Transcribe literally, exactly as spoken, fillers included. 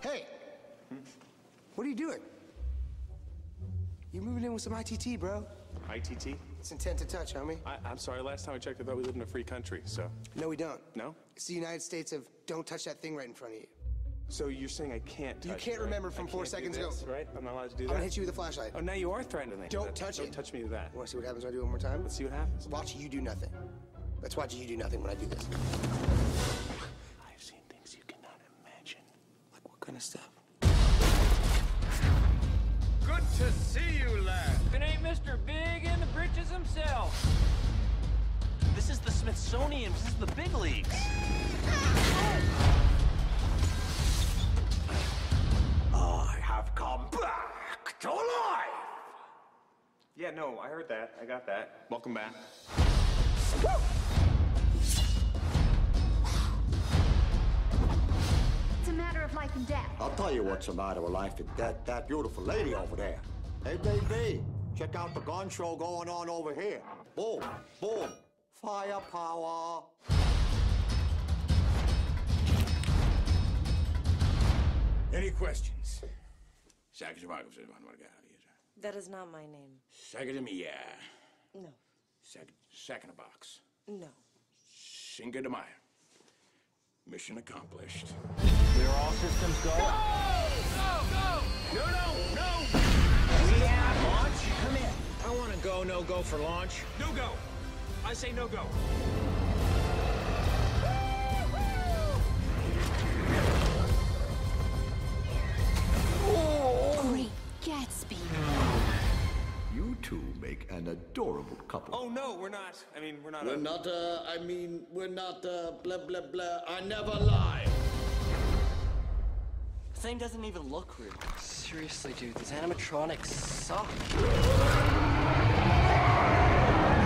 Hey! Hmm? What are you doing? You're moving in with some I T T, bro. I T T? It's intent to touch, homie. I, I'm sorry, last time I checked, I thought we lived in a free country, so... No, we don't. No? It's the United States of don't touch that thing right in front of you. So you're saying I can't touch You can't it, remember right? from I four can't seconds do this, ago. right? I'm not allowed to do that? I'm gonna hit you with a flashlight. Oh, now you are threatening. Don't that. touch Don't it. touch me with that. You wanna see what happens when I do it one more time? Let's see what happens. Watch you do nothing. Let's watch you do nothing when I do this. I've seen things you cannot imagine. Like what kind of stuff? Good to see you, lad. If it ain't Mister Big in the britches himself. This is the Smithsonian. This is the big leagues. I have come back to life. Yeah, no, I heard that. I got that. Welcome back. It's a matter of life and death. I'll tell you what's the matter with life and that that beautiful lady over there. Hey, baby, check out the gun show going on over here. Boom, boom, firepower. Any questions? That is not my name. Sagadamia. No. Second box. No. Cinco de Mayo. Mission accomplished. Clear all systems go. Go! Go! Go! No, no, no! Yeah, launch. Come in. I want to go, no go for launch. No go. I say no go. Great Gatsby. You two make an adorable couple. Oh, no, we're not. I mean, we're not We're a... not, uh, I mean, we're not, uh, blah, blah, blah. I never lie. Thing doesn't even look real. Seriously, dude, these animatronics suck.